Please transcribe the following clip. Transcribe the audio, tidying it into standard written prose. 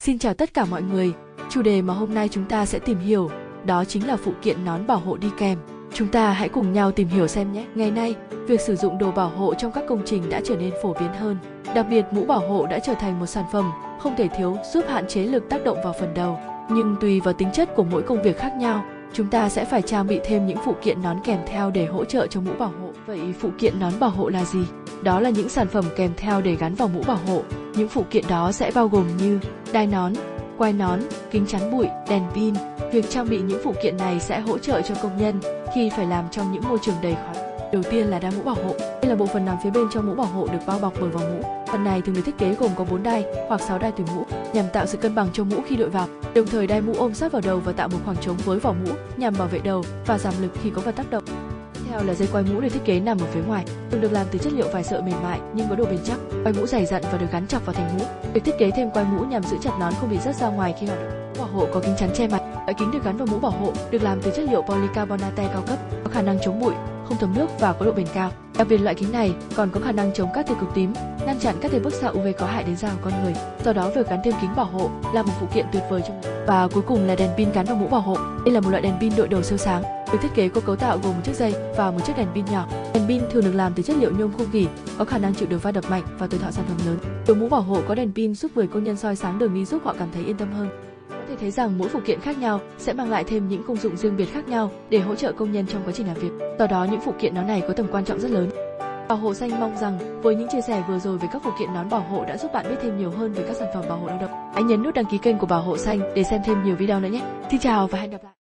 Xin chào tất cả mọi người, chủ đề mà hôm nay chúng ta sẽ tìm hiểu, đó chính là phụ kiện nón bảo hộ đi kèm. Chúng ta hãy cùng nhau tìm hiểu xem nhé. Ngày nay, việc sử dụng đồ bảo hộ trong các công trình đã trở nên phổ biến hơn. Đặc biệt, mũ bảo hộ đã trở thành một sản phẩm không thể thiếu giúp hạn chế lực tác động vào phần đầu. Nhưng tùy vào tính chất của mỗi công việc khác nhau, chúng ta sẽ phải trang bị thêm những phụ kiện nón kèm theo để hỗ trợ cho mũ bảo hộ. Vậy phụ kiện nón bảo hộ là gì? Đó là những sản phẩm kèm theo để gắn vào mũ bảo hộ. Những phụ kiện đó sẽ bao gồm như đai nón, quai nón, kính chắn bụi, đèn pin. Việc trang bị những phụ kiện này sẽ hỗ trợ cho công nhân khi phải làm trong những môi trường đầy khói. Đầu tiên là đai mũ bảo hộ. Đây là bộ phận nằm phía bên trong mũ bảo hộ được bao bọc bởi vòng mũ. Phần này thường được thiết kế gồm có 4 đai hoặc 6 đai tùy mũ nhằm tạo sự cân bằng cho mũ khi đội vào. Đồng thời đai mũ ôm sát vào đầu và tạo một khoảng trống với vỏ mũ nhằm bảo vệ đầu và giảm lực khi có vật tác động. Tiếp theo là dây quai mũ được thiết kế nằm ở phía ngoài, thường được làm từ chất liệu vải sợi mềm mại nhưng có độ bền chắc. Quai mũ dày dặn và được gắn chặt vào thành mũ. Việc thiết kế thêm quai mũ nhằm giữ chặt nón không bị rớt ra ngoài khi hoạt động. Mũ bảo hộ có kính chắn che mặt. Loại kính được gắn vào mũ bảo hộ được làm từ chất liệu polycarbonate cao cấp, có khả năng chống bụi, không thấm nước và có độ bền cao. Đặc biệt loại kính này còn có khả năng chống các tia cực tím, ngăn chặn các tia bức xạ UV có hại đến da của con người. Do đó việc gắn thêm kính bảo hộ là một phụ kiện tuyệt vời trong người. Và cuối cùng là đèn pin gắn vào mũ bảo hộ. Đây là một loại đèn pin đội đầu siêu sáng, được thiết kế có cấu tạo gồm một chiếc dây và một chiếc đèn pin nhỏ. Đèn pin thường được làm từ chất liệu nhôm không gỉ, có khả năng chịu được va đập mạnh và tuổi thọ sản phẩm lớn. Đội mũ bảo hộ có đèn pin giúp người công nhân soi sáng đường đi, giúp họ cảm thấy yên tâm hơn. Có thể thấy rằng mỗi phụ kiện khác nhau sẽ mang lại thêm những công dụng riêng biệt khác nhau để hỗ trợ công nhân trong quá trình làm việc. Do đó những phụ kiện nón này có tầm quan trọng rất lớn. Bảo hộ xanh mong rằng với những chia sẻ vừa rồi về các phụ kiện nón bảo hộ đã giúp bạn biết thêm nhiều hơn về các sản phẩm bảo hộ lao động. Hãy nhấn nút đăng ký kênh của Bảo hộ xanh để xem thêm nhiều video nữa nhé. Xin chào và hẹn gặp lại.